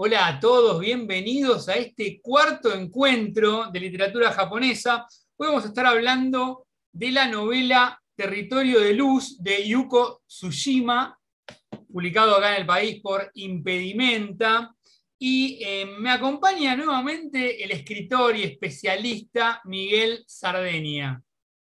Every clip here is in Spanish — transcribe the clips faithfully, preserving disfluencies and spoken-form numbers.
Hola a todos, bienvenidos a este cuarto encuentro de literatura japonesa. Hoy vamos a estar hablando de la novela Territorio de Luz de Yuko Tsushima, publicado acá en el país por Impedimenta. Y eh, me acompaña nuevamente el escritor y especialista Miguel Sardeña.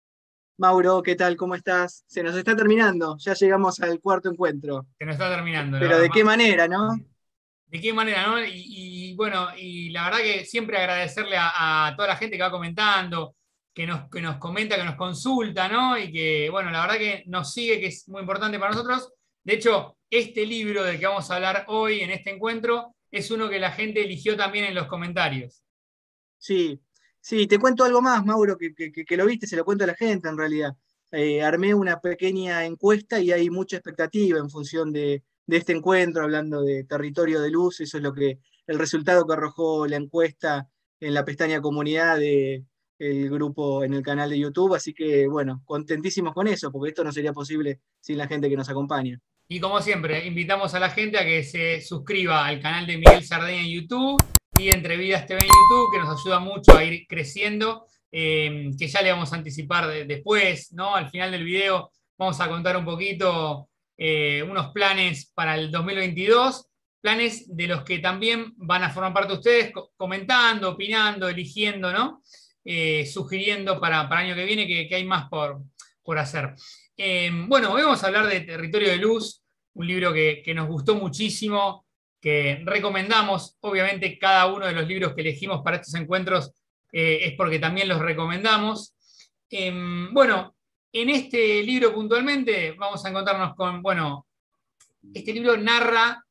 Mauro, ¿qué tal? ¿Cómo estás? Se nos está terminando, ya llegamos al cuarto encuentro. Se nos está terminando, la Pero verdad. ¿de qué manera, no? ¿De qué manera, no? Y, y, bueno, y la verdad que siempre agradecerle a, a toda la gente que va comentando, que nos, que nos comenta, que nos consulta, ¿no? Y que, bueno, la verdad que nos sigue, que es muy importante para nosotros. De hecho, este libro del que vamos a hablar hoy en este encuentro es uno que la gente eligió también en los comentarios. Sí, sí, te cuento algo más, Mauro, que, que- que- que lo viste, se lo cuento a la gente en realidad. Eh, armé una pequeña encuesta y hay mucha expectativa en función de, de este encuentro, hablando de territorio de luz, eso es lo que, el resultado que arrojó la encuesta en la pestaña comunidad de el grupo en el canal de YouTube, así que bueno, contentísimos con eso, porque esto no sería posible sin la gente que nos acompaña. Y como siempre, invitamos a la gente a que se suscriba al canal de Miguel Sardeña en YouTube y Entre Vidas T V en YouTube, que nos ayuda mucho a ir creciendo, eh, que ya le vamos a anticipar de, después, ¿no? Al final del video vamos a contar un poquito eh, unos planes para el dos mil veintidós, planes de los que también van a formar parte ustedes, co comentando, opinando, eligiendo, ¿no? Eh, sugiriendo para, para el año que viene que, que hay más por, por hacer. Eh, bueno, hoy vamos a hablar de Territorio de Luz, un libro que, que nos gustó muchísimo, que recomendamos. Obviamente, cada uno de los libros que elegimos para estos encuentros eh, es porque también los recomendamos. Eh, bueno, en este libro puntualmente vamos a encontrarnos con, bueno, este libro narra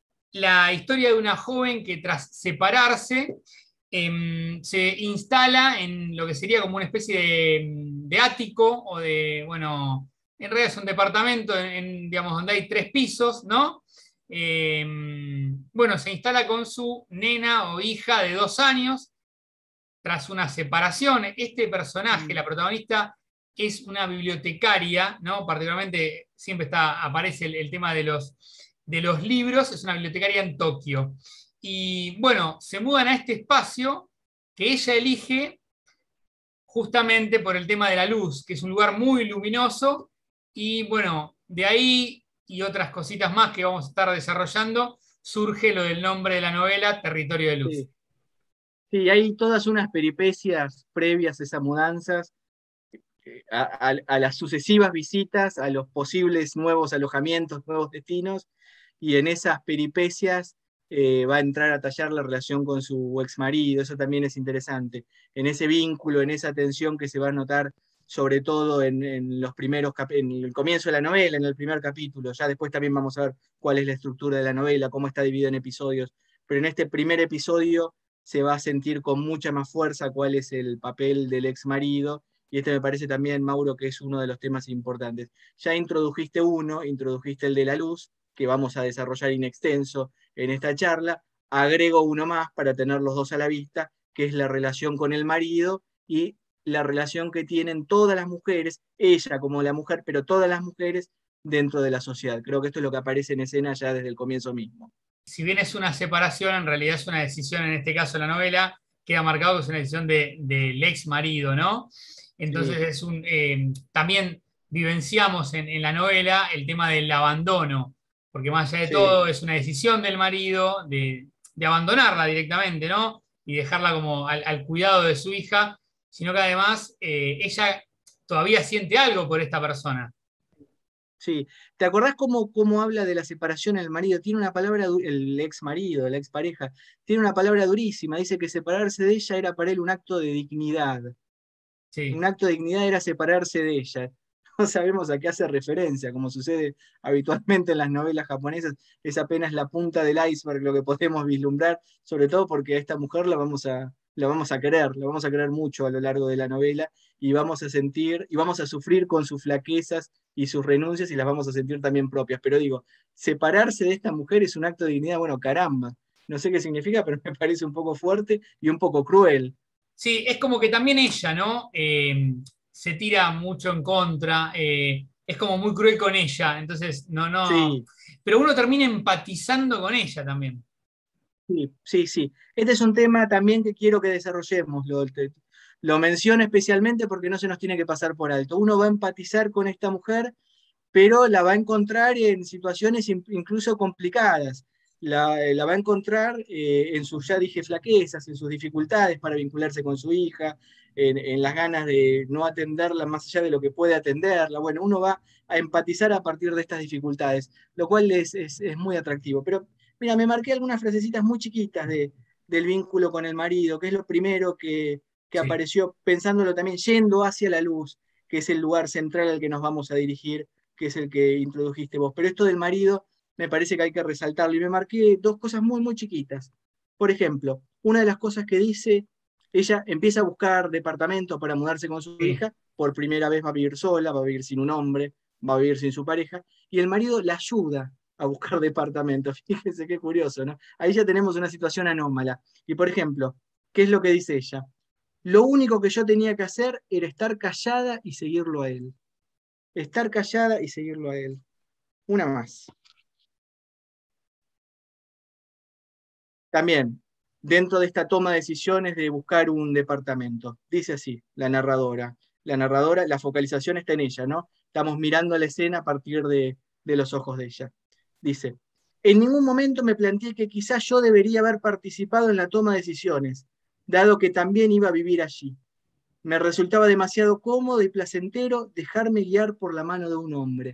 la historia de una joven que tras separarse eh, se instala en lo que sería como una especie de, de ático o de, bueno, en realidad es un departamento en, en, digamos, donde hay tres pisos, ¿no? Eh, bueno, se instala con su nena o hija de dos años tras una separación. Este personaje, Mm. la protagonista, es una bibliotecaria, ¿no? Particularmente siempre está, aparece el, el tema de los, de los libros, es una bibliotecaria en Tokio. Y bueno, se mudan a este espacio que ella elige justamente por el tema de la luz, que es un lugar muy luminoso, y bueno, de ahí y otras cositas más que vamos a estar desarrollando, surge lo del nombre de la novela, Territorio de Luz. Sí. Sí, hay todas unas peripecias previas a esas mudanzas, eh, a, a- a las sucesivas visitas, a los posibles nuevos alojamientos, nuevos destinos, y en esas peripecias eh, va a entrar a tallar la relación con su ex marido, eso también es interesante, en ese vínculo, en esa tensión que se va a notar sobre todo en, en los primeros cap- en el comienzo de la novela, en el primer capítulo, ya después también vamos a ver cuál es la estructura de la novela, cómo está dividida en episodios, pero en este primer episodio se va a sentir con mucha más fuerza cuál es el papel del ex marido, y este me parece también, Mauro, que es uno de los temas importantes. Ya introdujiste uno, introdujiste el de la luz, que vamos a desarrollar in extenso en esta charla, agrego uno más para tener los dos a la vista, que es la relación con el marido y la relación que tienen todas las mujeres, ella como la mujer, pero todas las mujeres dentro de la sociedad. Creo que esto es lo que aparece en escena ya desde el comienzo mismo. Si bien es una separación, en realidad es una decisión, en este caso la novela, queda marcado que es una decisión de, del ex marido, ¿no? Entonces Sí, es un, eh, también vivenciamos en, en, la novela el tema del abandono, porque más allá de sí. todo es una decisión del marido de, de abandonarla directamente, ¿no? Y dejarla como al, al cuidado de su hija, sino que además eh, ella todavía siente algo por esta persona. Sí, ¿te acordás cómo, cómo habla de la separación el marido? Tiene una palabra, du- el ex marido, la ex pareja, tiene una palabra durísima, dice que separarse de ella era para él un acto de dignidad. Un Sí. acto de dignidad era separarse de ella. No sabemos a qué hace referencia, como sucede habitualmente en las novelas japonesas, es apenas la punta del iceberg lo que podemos vislumbrar, sobre todo porque a esta mujer la vamos a, la vamos a querer, la vamos a querer mucho a lo largo de la novela y vamos a sentir y vamos a sufrir con sus flaquezas y sus renuncias y las vamos a sentir también propias. Pero digo, separarse de esta mujer es un acto de dignidad, bueno, caramba, no sé qué significa, pero me parece un poco fuerte y un poco cruel. Sí, es como que también ella, ¿no? Eh, se tira mucho en contra, eh, es como muy cruel con ella, entonces no, no. Sí. Pero uno termina empatizando con ella también. Sí, sí, sí. Este es un tema también que quiero que desarrollemos. Lo, te- lo menciono especialmente porque no se nos tiene que pasar por alto. Uno va a empatizar con esta mujer, pero la va a encontrar en situaciones in- incluso complicadas. La, eh, la va a encontrar eh, en sus, ya dije, flaquezas, en sus dificultades para vincularse con su hija, en, en las ganas de no atenderla más allá de lo que puede atenderla. Bueno, uno va a empatizar a partir de estas dificultades, lo cual es, es- es muy atractivo. Pero mira, me marqué algunas frasecitas muy chiquitas de, del vínculo con el marido, que es lo primero que, que Sí. apareció, pensándolo también, yendo hacia la luz, que es el lugar central al que nos vamos a dirigir, que es el que introdujiste vos. Pero esto del marido me parece que hay que resaltarlo. Y me marqué dos cosas muy, muy chiquitas. Por ejemplo, una de las cosas que dice, ella empieza a buscar departamento para mudarse con su Sí. hija, por primera vez va a vivir sola, va a vivir sin un hombre, va a vivir sin su pareja, y el marido la ayuda a buscar departamento. Fíjense qué curioso, ¿no? Ahí ya tenemos una situación anómala. Y por ejemplo, ¿qué es lo que dice ella? Lo único que yo tenía que hacer era estar callada y seguirlo a él. Estar callada y seguirlo a él. Una más. También, dentro de esta toma de decisiones de buscar un departamento. Dice así, la narradora. La narradora, la focalización está en ella, ¿no? Estamos mirando la escena a partir de, de los ojos de ella. Dice, en ningún momento me planteé que quizás yo debería haber participado en la toma de decisiones, dado que también iba a vivir allí. Me resultaba demasiado cómodo y placentero dejarme guiar por la mano de un hombre.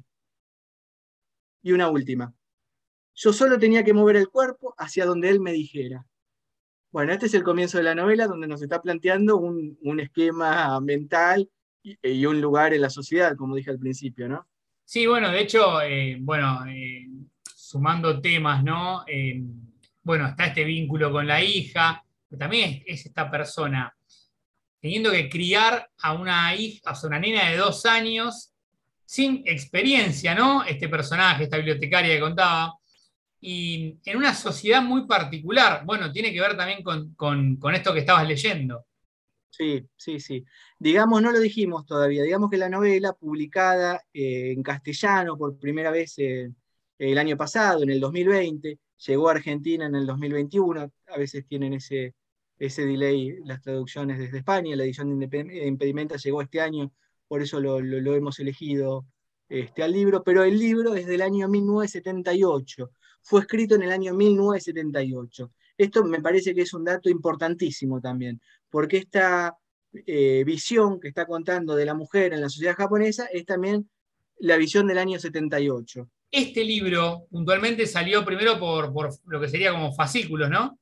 Y una última. Yo solo tenía que mover el cuerpo hacia donde él me dijera. Bueno, este es el comienzo de la novela donde nos está planteando un, un esquema mental y, y un lugar en la sociedad, como dije al principio, ¿no? Sí, bueno, de hecho, eh, bueno, eh, sumando temas, ¿no? Eh, bueno, está este vínculo con la hija, pero también es, es esta persona teniendo que criar a una hija, a una nena de dos años, sin experiencia, ¿no? Este personaje, esta bibliotecaria que contaba, y en una sociedad muy particular. Bueno, tiene que ver también con, con, con esto que estabas leyendo. Sí, sí, sí. Digamos, no lo dijimos todavía, digamos que la novela, publicada eh, en castellano por primera vez eh, el año pasado, en el dos mil veinte, llegó a Argentina en el dos mil veintiuno, a veces tienen ese, ese delay las traducciones desde España, la edición de Independ- Impedimenta llegó este año, por eso lo, lo- lo hemos elegido este, al libro, pero el libro es del año mil novecientos setenta y ocho, fue escrito en el año mil novecientos setenta y ocho. Esto me parece que es un dato importantísimo también porque esta eh, visión que está contando de la mujer en la sociedad japonesa es también la visión del año setenta y ocho. Este libro puntualmente salió primero por, por lo que sería como fascículos, ¿no?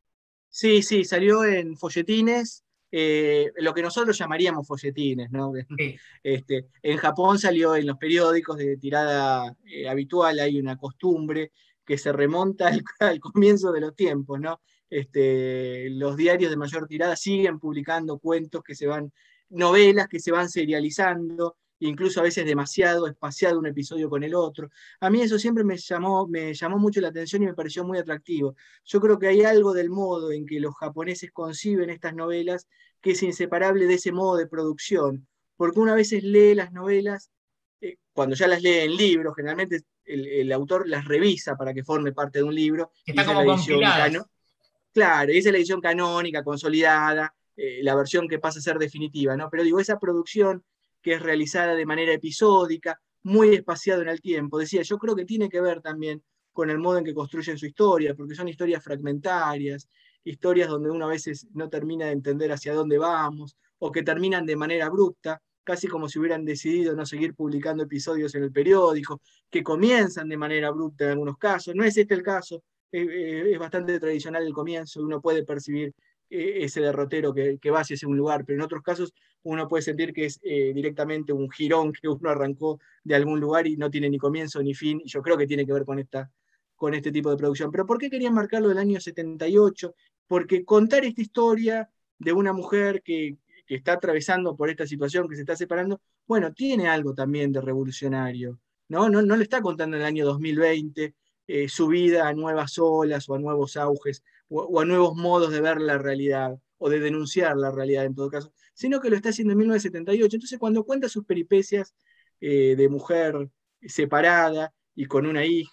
Sí, sí, salió en folletines, eh, lo que nosotros llamaríamos folletines, ¿no? Sí. Este, en Japón salió en los periódicos de tirada eh, habitual, hay una costumbre que se remonta al, al comienzo de los tiempos, ¿no? Este, los diarios de mayor tirada siguen publicando cuentos que se van, novelas que se van serializando, incluso a veces demasiado espaciado un episodio con el otro. A mí eso siempre me llamó, me llamó mucho la atención y me pareció muy atractivo. Yo creo que hay algo del modo en que los japoneses conciben estas novelas que es inseparable de ese modo de producción, porque una vez lee las novelas, eh, cuando ya las lee en libros, generalmente el, el, autor las revisa para que forme parte de un libro, y Están esa es como la edición compiladas. cano claro, esa es la edición canónica, consolidada, eh, la versión que pasa a ser definitiva, ¿no? Pero digo, esa producción que es realizada de manera episódica, muy espaciado en el tiempo, decía, yo creo que tiene que ver también con el modo en que construyen su historia, porque son historias fragmentarias, historias donde uno a veces no termina de entender hacia dónde vamos, o que terminan de manera abrupta, casi como si hubieran decidido no seguir publicando episodios en el periódico, que comienzan de manera abrupta en algunos casos. No es este el caso, eh, es bastante tradicional el comienzo, uno puede percibir eh, ese derrotero que, que va hacia ese un lugar, pero en otros casos uno puede sentir que es eh, directamente un jirón que uno arrancó de algún lugar y no tiene ni comienzo ni fin, y yo creo que tiene que ver con, esta, con este tipo de producción. Pero ¿por qué quería marcarlo del año setenta y ocho? Porque contar esta historia de una mujer que, que está atravesando por esta situación, que se está separando, bueno, tiene algo también de revolucionario, ¿no? No, no lo está contando en el año dos mil veinte, eh, su vida a nuevas olas o a nuevos auges o, o, a nuevos modos de ver la realidad o de denunciar la realidad en todo caso, sino que lo está haciendo en mil novecientos setenta y ocho. Entonces cuando cuenta sus peripecias eh, de mujer separada y con una hija,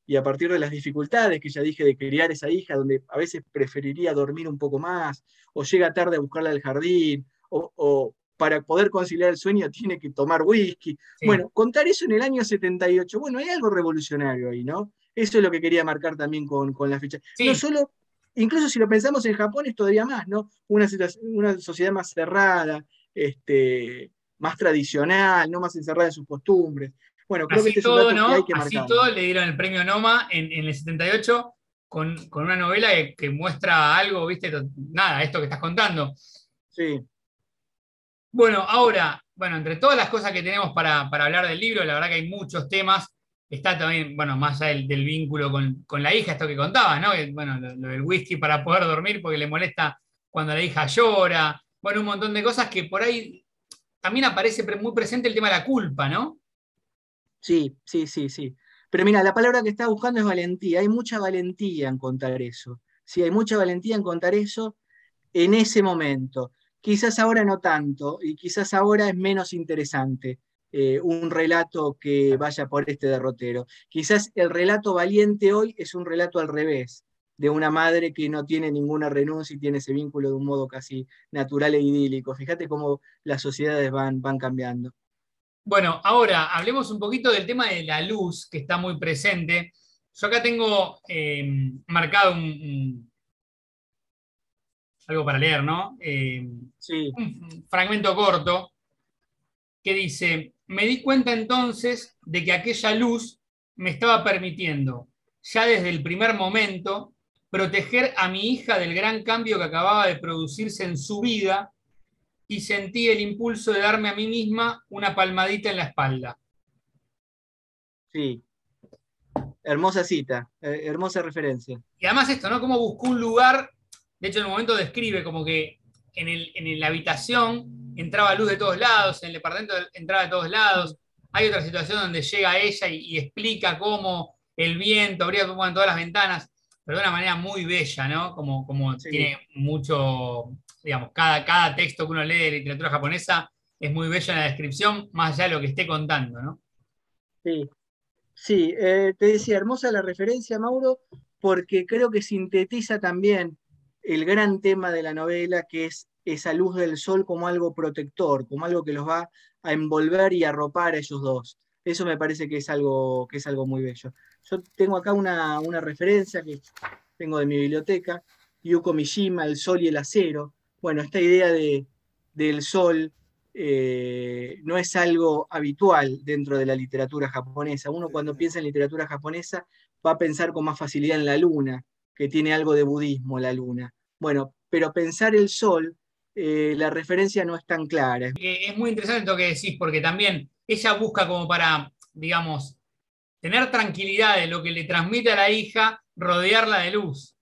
y a partir de las dificultades que ya dije de criar esa hija, donde a veces preferiría dormir un poco más, o llega tarde a buscarla al jardín, o, o para poder conciliar el sueño tiene que tomar whisky. Sí. Bueno, contar eso en el año setenta y ocho, bueno, hay algo revolucionario ahí, ¿no? Eso es lo que quería marcar también con, con la fecha. No Sí, solo, incluso si lo pensamos en Japón es todavía más, ¿no? Una, una sociedad más cerrada, este, más tradicional, no más encerrada en sus costumbres. Bueno, creo que así este es un todo, dato que hay ¿no? que Así marcar. todo le dieron el premio Noma en, en el setenta y ocho con, con una novela que, que muestra algo, ¿viste? Nada, esto que estás contando. Sí, Bueno, ahora, bueno, entre todas las cosas que tenemos para, para hablar del libro, la verdad que hay muchos temas. Está también, bueno, más allá del, del vínculo con, con la hija, esto que contabas, ¿no? Que, bueno, lo, lo del whisky para poder dormir porque le molesta cuando la hija llora. Bueno, un montón de cosas que por ahí también aparece pre- muy presente el tema de la culpa, ¿no? sí, sí, sí, sí. Pero mira, la palabra que estaba buscando es valentía. Hay mucha valentía en contar eso. Sí, hay mucha valentía en contar eso en ese momento. Quizás ahora no tanto, y quizás ahora es menos interesante eh, un relato que vaya por este derrotero. Quizás el relato valiente hoy es un relato al revés, de una madre que no tiene ninguna renuncia y tiene ese vínculo de un modo casi natural e idílico. Fíjate cómo las sociedades van, van cambiando. Bueno, ahora hablemos un poquito del tema de la luz que está muy presente. Yo acá tengo eh, marcado un, un- algo para leer, ¿no? Eh, Sí, un fragmento corto que dice, me di cuenta entonces de que aquella luz me estaba permitiendo, ya desde el primer momento, proteger a mi hija del gran cambio que acababa de producirse en su vida y sentí el impulso de darme a mí misma una palmadita en la espalda. sí. Hermosa cita, eh, hermosa referencia. Y además esto, ¿no? Cómo buscó un lugar, de hecho en un momento describe como que en, el, en la habitación entraba luz de todos lados, en el departamento entraba de todos lados. Hay otra situación donde llega ella y, y explica cómo el viento abría bueno, todas las ventanas, pero de una manera muy bella, ¿no? Como, como Sí, tiene mucho, digamos, cada, cada texto que uno lee de literatura japonesa es muy bello en la descripción, más allá de lo que esté contando, ¿no? sí. Sí, eh, te decía, hermosa la referencia, Mauro, porque creo que sintetiza también el gran tema de la novela, que es esa luz del sol como algo protector, como algo que los va a envolver y arropar a ellos dos. Eso me parece que es algo, que es algo muy bello. Yo tengo acá una, una referencia que tengo de mi biblioteca, Yuko Mishima, El sol y el acero. Bueno, esta idea de, del sol eh, no es algo habitual dentro de la literatura japonesa. Uno cuando piensa en literatura japonesa va a pensar con más facilidad en la luna, que tiene algo de budismo la luna. Bueno, pero pensar el sol, eh, la referencia no es tan clara. Eh, es muy interesante lo que decís, porque también ella busca como para, digamos, tener tranquilidad de lo que le transmite a la hija, rodearla de luz.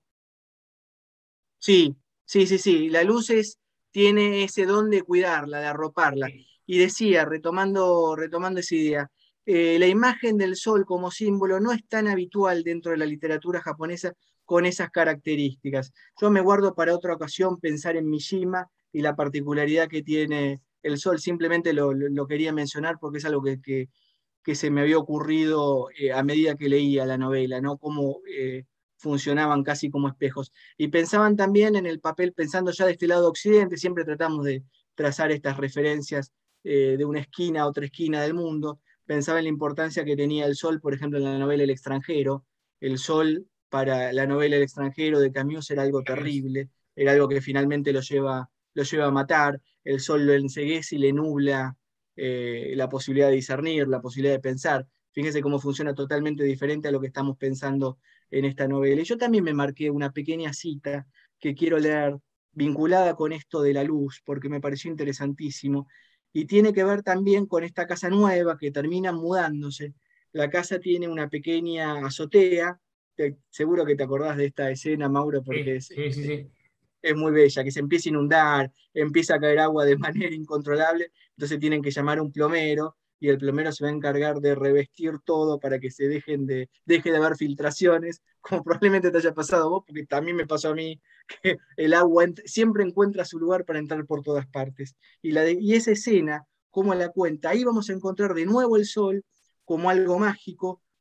Sí, sí, sí, sí. La luz es, tiene ese don de cuidarla, de arroparla. Sí. Y decía, retomando, retomando esa idea, eh, la imagen del sol como símbolo no es tan habitual dentro de la literatura japonesa con esas características. Yo me guardo para otra ocasión pensar en Mishima y la particularidad que tiene el sol. Simplemente lo, lo- lo quería mencionar porque es algo que, que- que se me había ocurrido eh, a medida que leía la novela, ¿no? Cómo eh, funcionaban casi como espejos. Y pensaban también en el papel, pensando ya de este lado occidente, siempre tratamos de trazar estas referencias eh, de una esquina a otra esquina del mundo, pensaba en la importancia que tenía el sol, por ejemplo, en la novela El extranjero. El sol para la novela El extranjero de Camus era algo terrible, era algo que finalmente lo lleva, lo lleva a matar, el sol lo enceguece y le nubla eh, la posibilidad de discernir, la posibilidad de pensar. Fíjense cómo funciona totalmente diferente a lo que estamos pensando en esta novela. Y yo también me marqué una pequeña cita que quiero leer vinculada con esto de la luz, porque me pareció interesantísimo, y tiene que ver también con esta casa nueva que termina mudándose. La casa tiene una pequeña azotea, te, seguro que te acordás de esta escena, Mauro, porque Sí, es, sí, sí, sí. es muy bella, que se empieza a inundar, empieza a caer agua de manera incontrolable, entonces tienen que llamar a un plomero y el plomero se va a encargar de revestir todo para que se dejen de, deje de haber filtraciones, como probablemente te haya pasado a vos, porque también me pasó a mí, que el agua ent- siempre encuentra su lugar para entrar por todas partes. Y, la de- y esa escena, como la cuenta, ahí vamos a encontrar de nuevo el sol como algo mágico,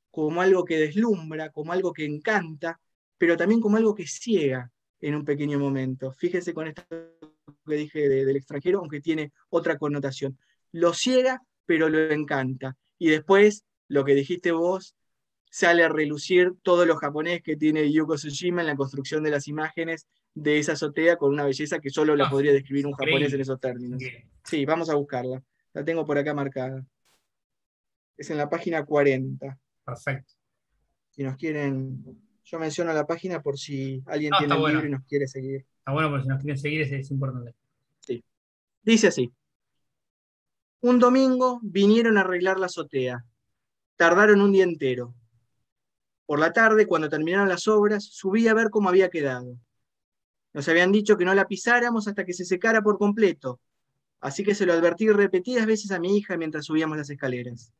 como algo que deslumbra, como algo que encanta, pero también como algo que ciega en un pequeño momento. Fíjense con esto que dije de, del extranjero, aunque tiene otra connotación. Lo ciega, pero lo encanta. Y después, lo que dijiste vos, sale a relucir todo lo japonés que tiene Yuko Tsushima en la construcción de las imágenes de esa azotea con una belleza que solo la No, podría describir es un japonés en increíble. esos términos. Increíble. Sí, vamos a buscarla. La tengo por acá marcada. Es en la página cuarenta. Perfecto. Si nos quieren, yo menciono la página por si alguien No, está tiene el libro y bueno. nos quiere seguir. Está bueno porque si nos quieren seguir es, es importante. Sí. Dice así. Un domingo vinieron a arreglar la azotea. Tardaron un día entero. Por la tarde, cuando terminaron las obras, subí a ver cómo había quedado. Nos habían dicho que no la pisáramos hasta que se secara por completo, así que se lo advertí repetidas veces a mi hija mientras subíamos las escaleras.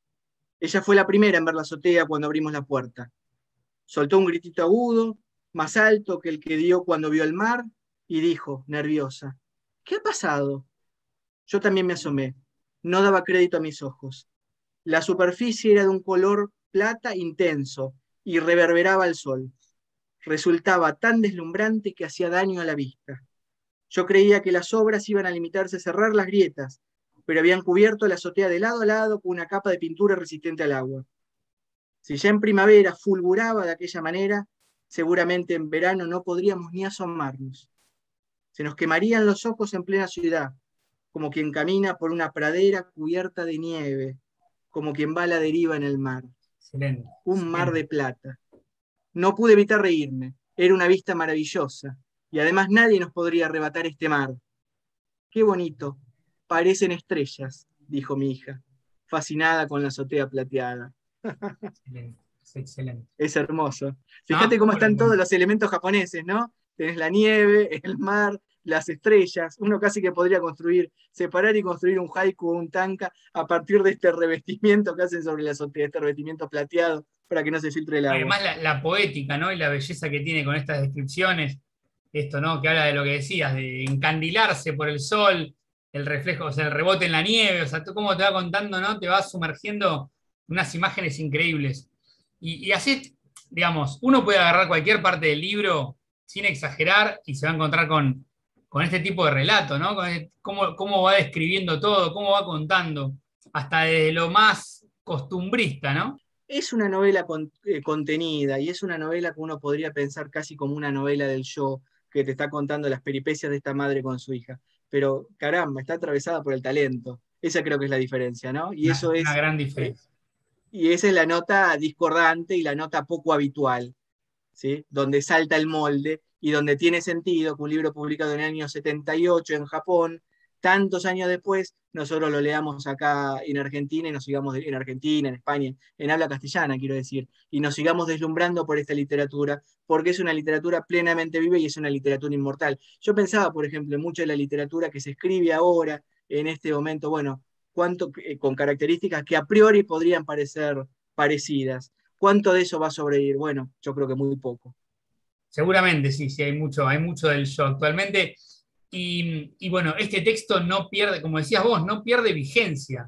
Ella fue la primera en ver la azotea cuando abrimos la puerta. Soltó un gritito agudo, más alto que el que dio cuando vio el mar, y dijo, nerviosa, ¿qué ha pasado? Yo también me asomé. No daba crédito a mis ojos. La superficie era de un color plata intenso y reverberaba al sol. Resultaba tan deslumbrante que hacía daño a la vista. Yo creía que las obras iban a limitarse a cerrar las grietas, pero habían cubierto la azotea de lado a lado con una capa de pintura resistente al agua. Si ya en primavera fulguraba de aquella manera, seguramente en verano no podríamos ni asomarnos. Se nos quemarían los ojos en plena ciudad, como quien camina por una pradera cubierta de nieve, como quien va a la deriva en el mar. Excelente. Un mar Excelente. de plata. No pude evitar reírme. Era una vista maravillosa. Y además nadie nos podría arrebatar este mar. Qué bonito. Parecen estrellas, dijo mi hija, fascinada con la azotea plateada. Excelente. Es excelente. Es hermoso. ¿No? Fíjate cómo Bueno, están todos bueno. los elementos japoneses, ¿no? Tenés la nieve, el mar, las estrellas. Uno casi que podría construir, separar y construir un haiku o un tanka a partir de este revestimiento que hacen sobre la azotea, este revestimiento plateado para que no se filtre el agua. Además, la, la poética, ¿no? Y la belleza que tiene con estas descripciones, esto, ¿no? Que habla de lo que decías, de encandilarse por el sol, el reflejo, o sea, el rebote en la nieve, o sea, tú cómo te va contando, ¿no? Te va sumergiendo unas imágenes increíbles. Y, y así, digamos, uno puede agarrar cualquier parte del libro sin exagerar y se va a encontrar con, con este tipo de relato, ¿no? Con el- cómo, cómo va describiendo todo, cómo va contando, hasta desde lo más costumbrista, ¿no? Es una novela con- eh, contenida y es una novela que uno podría pensar casi como una novela del yo, que te está contando las peripecias de esta madre con su hija. Pero caramba, está atravesada por el talento. Esa creo que es la diferencia, ¿no? Y Una, eso una es, gran eh, diferencia. y esa es la nota discordante y la nota poco habitual, ¿sí? Donde salta el molde y donde tiene sentido que un libro publicado en el año setenta y ocho en Japón, tantos años después, nosotros lo leamos acá en Argentina y nos sigamos en Argentina, en España, en habla castellana, quiero decir, y nos sigamos deslumbrando por esta literatura, porque es una literatura plenamente viva y es una literatura inmortal. Yo pensaba, por ejemplo, en mucho de la literatura que se escribe ahora, en este momento, bueno, cuánto, eh, con características que a priori podrían parecer parecidas. ¿Cuánto de eso va a sobrevivir? Bueno, yo creo que muy poco. Seguramente, sí, sí, hay mucho, hay mucho del yo actualmente. Y, y bueno, este texto no pierde, como decías vos, no pierde vigencia.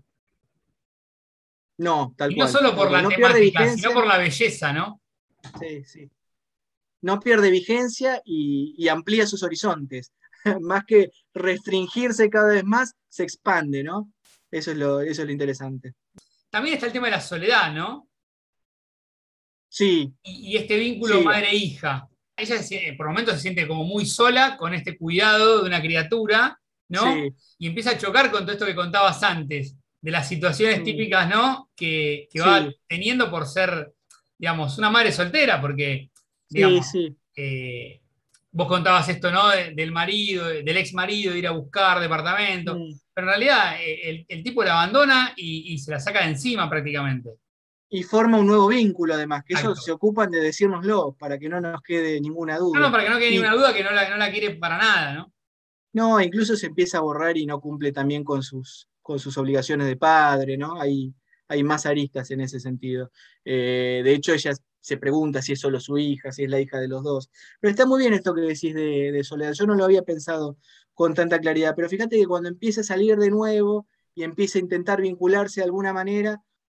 No, tal Y no cual, solo tal por cual. la No pierde temática, sino vigencia, por la belleza, ¿no? sí, sí. No pierde vigencia y, y amplía sus horizontes. Más que restringirse cada vez más, se expande, ¿no? Eso es lo, eso es lo interesante. También está el tema de la soledad, ¿no? Sí, Y, y este vínculo sí, madre-hija. Ella se- por momentos se siente como muy sola con este cuidado de una criatura, ¿no? sí, Y empieza a chocar con todo esto que contabas antes, de las situaciones mm, típicas, ¿no? Que, que va sí, teniendo por ser, digamos, una madre soltera, porque, sí, digamos, sí. eh, vos contabas esto, ¿no? De- del marido, del ex marido, de ir a buscar departamento, Mm. pero en realidad eh, el, el tipo la abandona y, y se la saca de encima prácticamente. Y forma un nuevo vínculo, además, que eso Exacto. se ocupan de decírnoslo para que no nos quede ninguna No, no, duda. para que no quede Y ninguna duda que no la, no la quiere para nada, ¿no? no, incluso se empieza a borrar y no cumple también con sus, con sus obligaciones de padre, ¿no? Hay, hay más aristas en ese sentido. Eh, de hecho, ella se pregunta si es solo su hija, si es la hija de los dos. Pero está muy bien esto que decís de, de Soledad. Yo no lo había pensado con tanta claridad, pero fíjate que cuando empieza a salir de nuevo y empieza a intentar vincularse de alguna manera,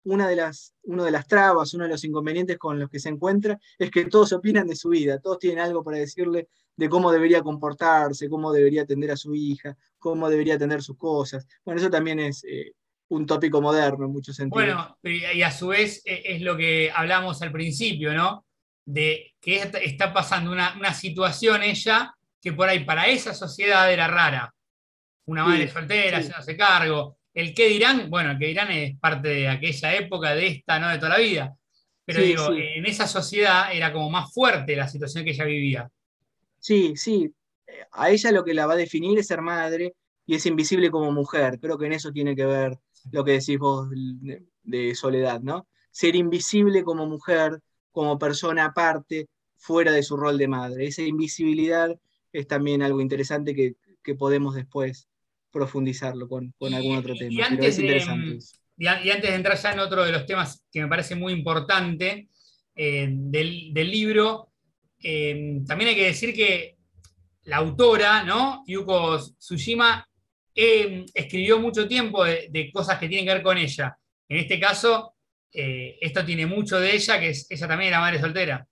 una de las, una de las trabas, uno de los inconvenientes con los que se encuentra es que todos opinan de su vida, todos tienen algo para decirle de cómo debería comportarse, cómo debería atender a su hija, cómo debería atender sus cosas. Bueno, eso también es eh, un tópico moderno en muchos sentidos. Bueno, y a su vez eh, es lo que hablamos al principio, ¿no? De que está pasando una, una situación ella que por ahí para esa sociedad era rara. Una madre Sí, soltera, sí, haciéndose cargo. El qué dirán, bueno, el qué dirán es parte de aquella época, de esta, ¿no? De toda la vida. Pero sí, digo, sí, en esa sociedad era como más fuerte la situación que ella vivía. sí, sí. Eh, A ella lo que la va a definir es ser madre y es invisible como mujer. Creo que en eso tiene que ver lo que decís vos de, de Soledad, ¿no? Ser invisible como mujer, como persona aparte, fuera de su rol de madre. Esa invisibilidad es también algo interesante que, que podemos después profundizarlo con, con algún Y, otro y tema, pero antes es de, interesante mm, eso. y a- y antes de entrar ya en otro de los temas que me parece muy importante eh, del, del libro, eh, también hay que decir que la autora, ¿no? Yuko Tsushima, eh, escribió mucho tiempo de, de cosas que tienen que ver con ella. En este caso, eh, esto tiene mucho de ella, que es, ella también era madre soltera.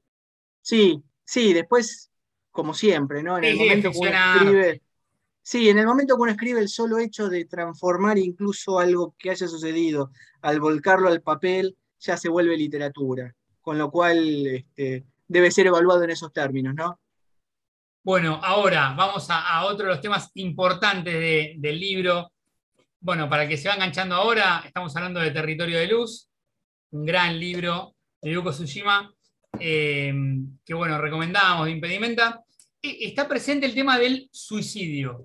Sí, sí, después, como siempre, ¿no? En el Sí, sí, de momento que uno ficcionar. escribe. Sí, en el momento que uno escribe, el solo hecho de transformar incluso algo que haya sucedido, al volcarlo al papel, ya se vuelve literatura, con lo cual este, debe ser evaluado en esos términos, ¿no? Bueno, ahora vamos a, a otro de los temas importantes de- del libro. Bueno, para el que se va enganchando ahora, estamos hablando de Territorio de Luz, un gran libro de Yuko Tsushima, eh, que bueno, recomendábamos de Impedimenta. E- Está presente el tema del suicidio.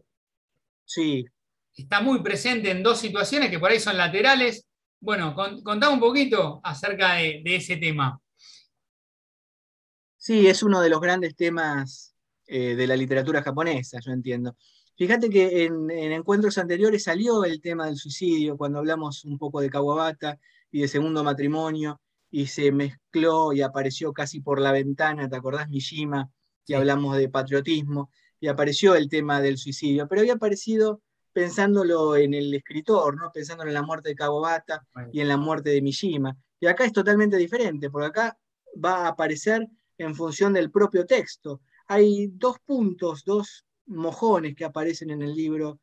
Sí, Está muy presente en dos situaciones que por ahí son laterales. Bueno, con, contame un poquito acerca de, de ese tema. sí, es uno de los grandes temas eh, de la literatura japonesa, yo entiendo. Fíjate que en, en encuentros anteriores salió el tema del suicidio, cuando hablamos un poco de Kawabata y de segundo matrimonio, y se mezcló y apareció casi por la ventana, ¿te acordás, Mishima? Y Sí. hablamos de patriotismo, y apareció el tema del suicidio, pero había aparecido pensándolo en el escritor, ¿no? Pensándolo en la muerte de Kawabata Bueno. y en la muerte de Mishima. Y acá es totalmente diferente, porque acá va a aparecer en función del propio texto. Hay dos puntos, dos mojones que aparecen en el libro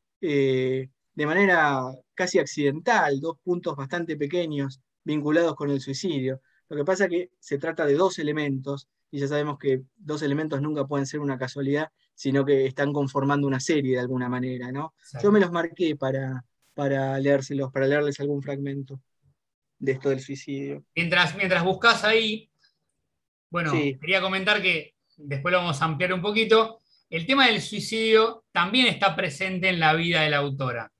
eh, de manera casi accidental, dos puntos bastante pequeños vinculados con el suicidio. Lo que pasa es que se trata de dos elementos, y ya sabemos que dos elementos nunca pueden ser una casualidad, sino que están conformando una serie de alguna manera, ¿no? Yo me Exacto. los marqué para, para leérselos, para leerles algún fragmento de esto del suicidio. Mientras, mientras buscas ahí, bueno, Sí, quería comentar que después lo vamos a ampliar un poquito. El tema del suicidio también está presente en la vida de la autora.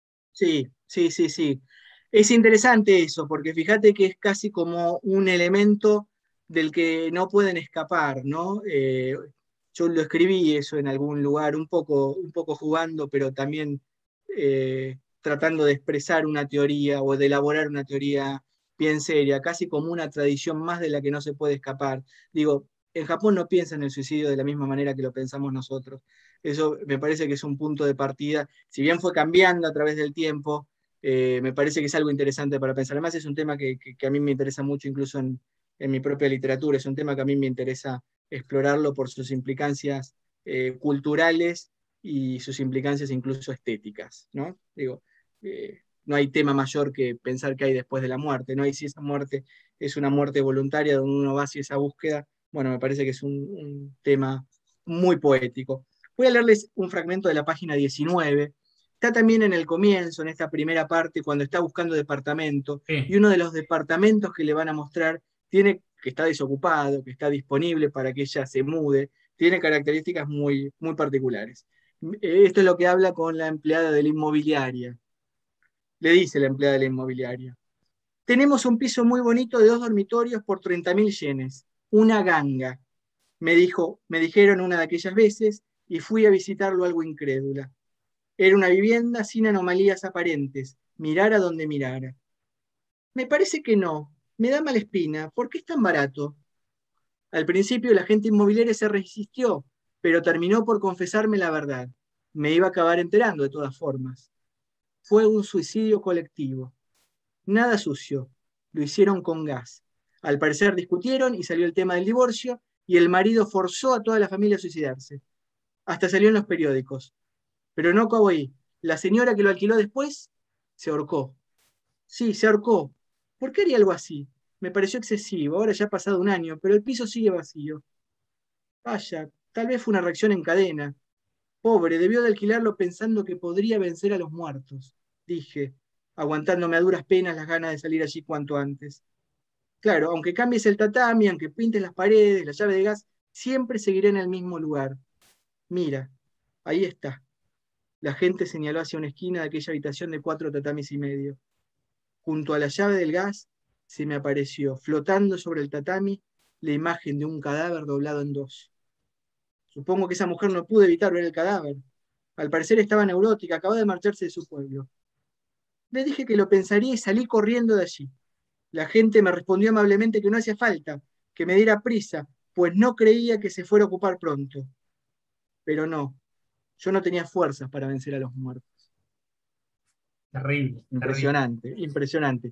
sí, sí, sí, sí. Es interesante eso, porque fíjate que es casi como un elemento del que no pueden escapar, ¿no? Eh, yo lo escribí eso en algún lugar, un poco, un poco jugando, pero también eh, tratando de expresar una teoría o de elaborar una teoría bien seria, casi como una tradición más de la que no se puede escapar. Digo, en Japón no piensan en el suicidio de la misma manera que lo pensamos nosotros. Eso me parece que es un punto de partida. Si bien fue cambiando a través del tiempo, eh, me parece que es algo interesante para pensar. Además, es un tema que, que, que a mí me interesa mucho, incluso en, en, mi propia literatura. Es un tema que a mí me interesa explorarlo por sus implicancias eh, culturales y sus implicancias incluso estéticas, ¿no? Digo, eh, no hay tema mayor que pensar qué hay después de la muerte, ¿no? Y si esa muerte es una muerte voluntaria donde uno va hacia esa búsqueda, bueno, me parece que es un, un tema muy poético. Voy a leerles un fragmento de la página diecinueve. Está también en el comienzo, en esta primera parte, cuando está buscando departamento, y Sí. uno de los departamentos que le van a mostrar tiene que está desocupado, que está disponible para que ella se mude, tiene características muy, muy particulares. Esto es lo que habla con la empleada de la inmobiliaria. Le dice la empleada de la inmobiliaria: tenemos un piso muy bonito de dos dormitorios por treinta mil yenes, una ganga. Me dijo, me dijeron una de aquellas veces y fui a visitarlo algo incrédula. Era una vivienda sin anomalías aparentes, mirara donde mirara. Me parece que no, me da mala espina, ¿por qué es tan barato? Al principio la gente inmobiliaria se resistió, pero terminó por confesarme la verdad. Me iba a acabar enterando de todas formas. Fue un suicidio colectivo. Nada sucio, lo hicieron con gas. Al parecer discutieron y salió el tema del divorcio y el marido forzó a toda la familia a suicidarse. Hasta salió en los periódicos. Pero no acabó ahí. La señora que lo alquiló después se ahorcó. Sí, se ahorcó. ¿Por qué haría algo así? Me pareció excesivo. Ahora ya ha pasado un año, pero el piso sigue vacío. Vaya, tal vez fue una reacción en cadena. Pobre, debió de alquilarlo pensando que podría vencer a los muertos, dije, aguantándome a duras penas las ganas de salir allí cuanto antes. Claro, aunque cambies el tatami, aunque pintes las paredes, la llave de gas, siempre seguiré en el mismo lugar. Mira, ahí está. La gente señaló hacia una esquina de aquella habitación de cuatro tatamis y medio. Junto a la llave del gas se me apareció, flotando sobre el tatami, la imagen de un cadáver doblado en dos. Supongo que esa mujer no pudo evitar ver el cadáver. Al parecer estaba neurótica, acababa de marcharse de su pueblo. Le dije que lo pensaría y salí corriendo de allí. La gente me respondió amablemente que no hacía falta, que me diera prisa, pues no creía que se fuera a ocupar pronto. Pero no, yo no tenía fuerzas para vencer a los muertos. Terrible, terrible. Impresionante, impresionante.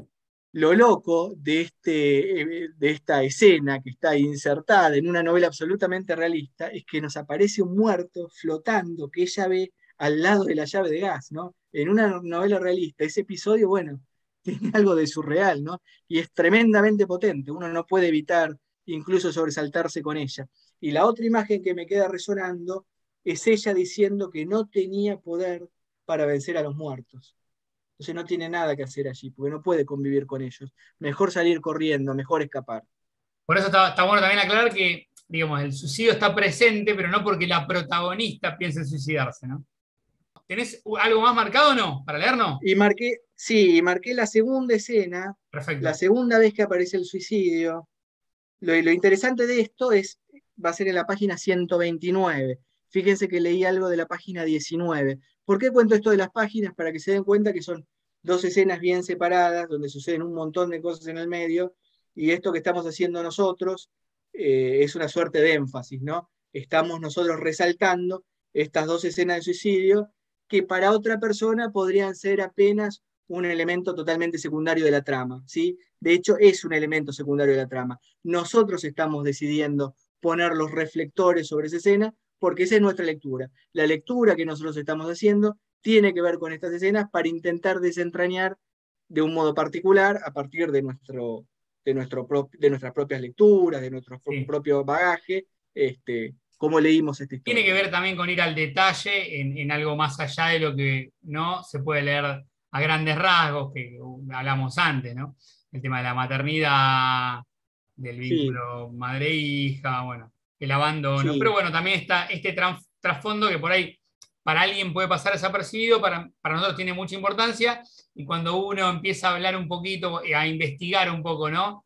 Lo loco de, este, de esta escena que está insertada en una novela absolutamente realista es que nos aparece un muerto flotando que ella ve al lado de la llave de gas, ¿no? En una novela realista, ese episodio, bueno, tiene algo de surreal, ¿no? Y es tremendamente potente, uno no puede evitar incluso sobresaltarse con ella. Y la otra imagen que me queda resonando es ella diciendo que no tenía poder para vencer a los muertos. Entonces no tiene nada que hacer allí, porque no puede convivir con ellos. Mejor salir corriendo, mejor escapar. Por eso está, está bueno también aclarar que, digamos, el suicidio está presente, pero no porque la protagonista piense en suicidarse, ¿no? ¿Tenés algo más marcado o no? ¿Para leer, no? Y marqué, sí, marqué la segunda escena, la Perfecto. segunda vez que aparece el suicidio. Lo, lo interesante de esto es, va a ser en la página ciento veintinueve. Fíjense que leí algo de la página diecinueve. ¿Por qué cuento esto de las páginas? Para que se den cuenta que son dos escenas bien separadas, donde suceden un montón de cosas en el medio, y esto que estamos haciendo nosotros eh, es una suerte de énfasis, ¿no? Estamos nosotros resaltando estas dos escenas de suicidio que para otra persona podrían ser apenas un elemento totalmente secundario de la trama, ¿sí? De hecho, es un elemento secundario de la trama. Nosotros estamos decidiendo poner los reflectores sobre esa escena porque esa es nuestra lectura. La lectura que nosotros estamos haciendo tiene que ver con estas escenas para intentar desentrañar de un modo particular, a partir de, nuestro, de, nuestro pro, de nuestras propias lecturas, de nuestro Sí. propio bagaje, este, cómo leímos esta Tiene historia. que ver también con ir al detalle en, en algo más allá de lo que no se puede leer a grandes rasgos, que hablamos antes, ¿no? El tema de la maternidad, del Sí, vínculo madre-hija, bueno, el abandono. Pero sí, bueno, también está este trasfondo que por ahí para alguien puede pasar desapercibido, para, para nosotros tiene mucha importancia, y cuando uno empieza a hablar un poquito, a investigar un poco, ¿no?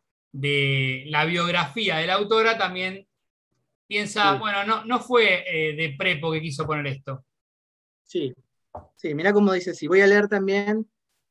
De la biografía de la autora, también piensa, sí, bueno, no, no fue eh, de prepo que quiso poner esto. sí. Sí, mirá cómo dice así. Voy a leer también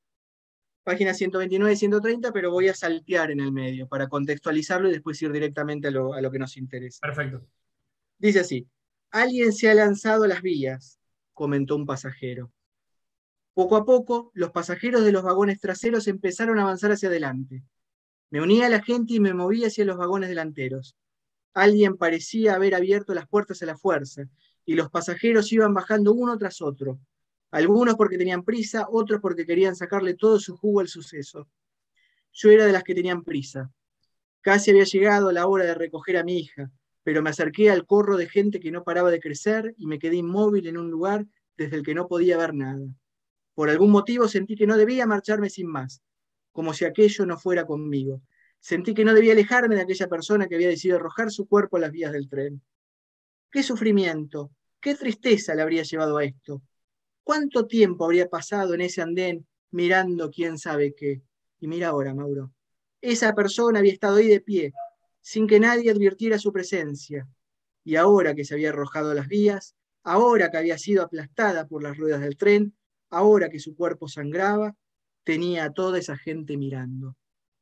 páginas ciento veintinueve y ciento treinta, pero voy a saltear en el medio para contextualizarlo y después ir directamente a lo, a lo que nos interesa. Perfecto. Dice así, alguien se ha lanzado a las vías, comentó un pasajero. Poco a poco, los pasajeros de los vagones traseros empezaron a avanzar hacia adelante. Me uní a la gente y me moví hacia los vagones delanteros. Alguien parecía haber abierto las puertas a la fuerza, y los pasajeros iban bajando uno tras otro. Algunos porque tenían prisa, otros porque querían sacarle todo su jugo al suceso. Yo era de las que tenían prisa. Casi había llegado la hora de recoger a mi hija, pero me acerqué al corro de gente que no paraba de crecer y me quedé inmóvil en un lugar desde el que no podía ver nada. Por algún motivo sentí que no debía marcharme sin más, como si aquello no fuera conmigo. Sentí que no debía alejarme de aquella persona que había decidido arrojar su cuerpo a las vías del tren. ¿Qué sufrimiento, qué tristeza le habría llevado a esto? ¿Cuánto tiempo habría pasado en ese andén mirando quién sabe qué? Y mira ahora, Mauro. Esa persona había estado ahí de pie, sin que nadie advirtiera su presencia. Y ahora que se había arrojado a las vías, ahora que había sido aplastada por las ruedas del tren, ahora que su cuerpo sangraba, tenía a toda esa gente mirando.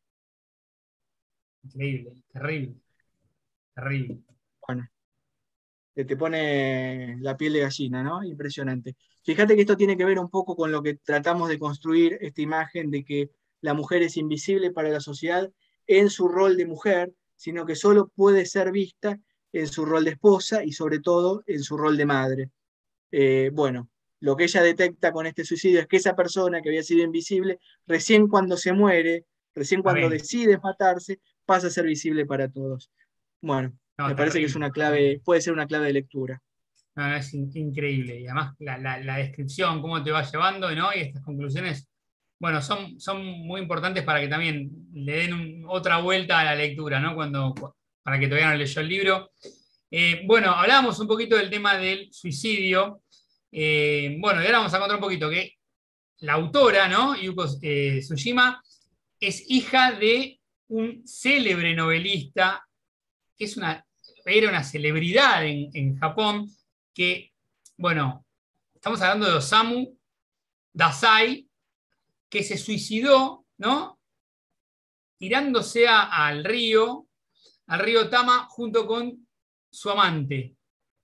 Increíble, terrible, terrible. Bueno, que te pone la piel de gallina, ¿no? Impresionante. Fíjate que esto tiene que ver un poco con lo que tratamos de construir, esta imagen de que la mujer es invisible para la sociedad en su rol de mujer, sino que solo puede ser vista en su rol de esposa y sobre todo en su rol de madre. Eh, bueno, lo que ella detecta con este suicidio es que esa persona que había sido invisible, recién cuando se muere, recién A cuando ver, decide matarse, pasa a ser visible para todos. Bueno, no, me parece que es terrible. una clave, puede ser una clave de lectura. No, no, es in- increíble. Y además la, la- la descripción, cómo te va llevando, ¿no? Y estas conclusiones, bueno, son, son muy importantes para que también le den un- otra vuelta a la lectura, ¿no? Cuando, cu- para que todavía no leyó el libro. Eh, bueno, hablábamos un poquito del tema del suicidio. Eh, bueno, y ahora vamos a contar un poquito que la autora, ¿no? Yuko eh, Tsushima, es hija de un célebre novelista, que es una, era una celebridad en, en Japón, que, bueno, estamos hablando de Osamu Dazai, que se suicidó, ¿no? Tirándose a- al río, al río Tama, junto con su amante.